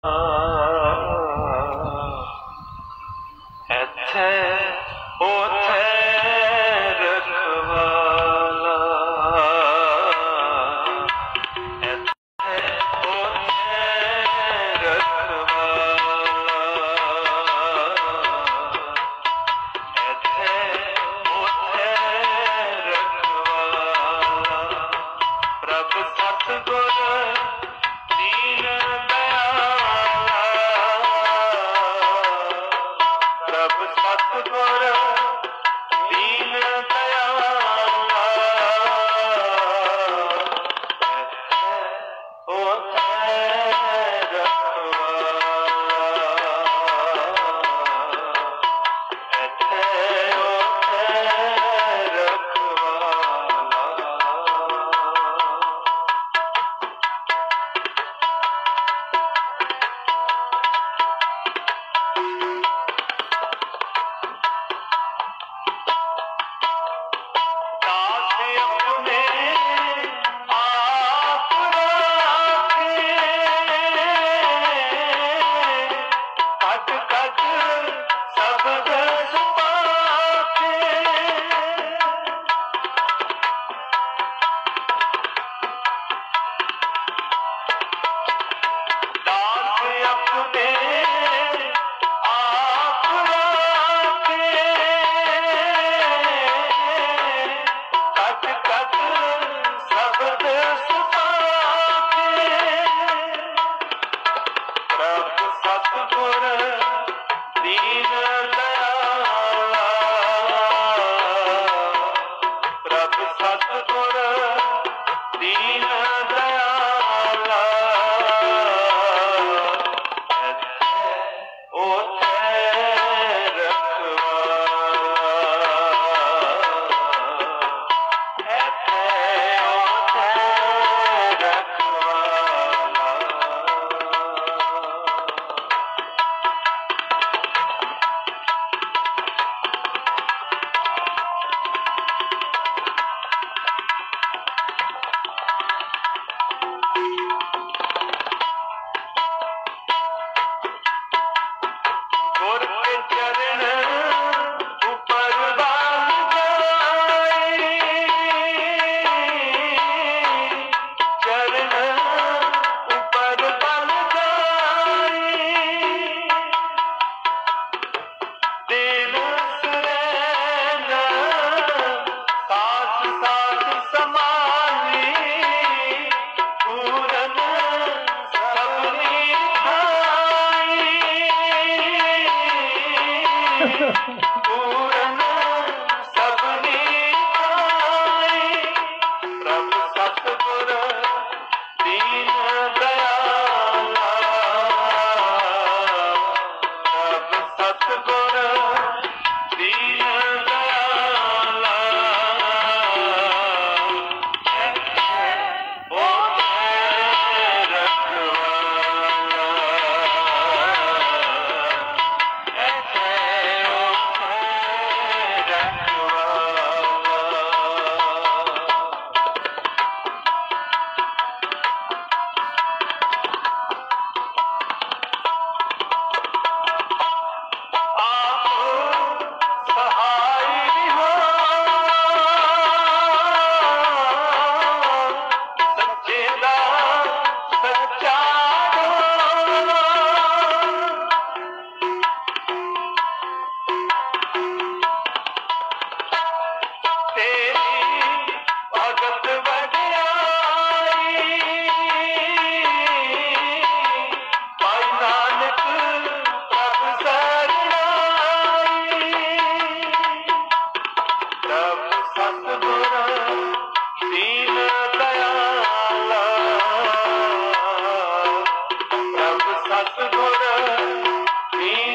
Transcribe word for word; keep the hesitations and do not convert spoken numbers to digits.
ਇੱਥੇ ਉੱਥੇ ਰਖਵਾਲਾ, ਇੱਥੇ ਉੱਥੇ ਰਖਵਾਲਾ, ਇੱਥੇ ਉੱਥੇ ਰਖਵਾਲਾ। ਪ੍ਰਭ ਸਤਿਗੁਰ ਦੀਨ ਦਇਆਲਾ, ਪ੍ਰਭ ਸਤਿਗੁਰ ਦੀਨ ਦਇਆਲਾ, ਇੱਥੇ ਉੱਥੇ ਰਖਵਾਲਾ, ਇੱਥੇ ਉੱਥੇ ਰਖਵਾਲਾ। दास अपने आप राखे, कट कट शब्द सुपाखे। दास अपने आप राखे, कट कट शब्द सुपाखे। प्रभ सतिगुर दीन दयाला, प्रभ सतिगुर दीन दयाला, ਇੱਥੇ ਉੱਥੇ ਰਖਵਾਲਾ, ਇੱਥੇ ਉੱਥੇ ਰਖਵਾਲਾ। ਗੁਰ ਕੇ ਚਰਨ ਉਪਰ ਬਾਲ ਜਾਏ, ਚਰਨ ਉਪਰ ਬਲ ਜਾਏ। ਦਿਲ ਸੁਰੈਨ ਸਾਥ ਸਾਥ ਸਮਾਲੀ, ਪੂਰਨ ਸਭਨੀ ਥਾਈ। पूरन सबनी थाई। प्रभ सतिगुर दीन दयाला, प्रभ सतिगुर दीन दयाला, ਇੱਥੇ ਉੱਥੇ ਰਖਵਾਲਾ, ਇੱਥੇ ਉੱਥੇ सतगुर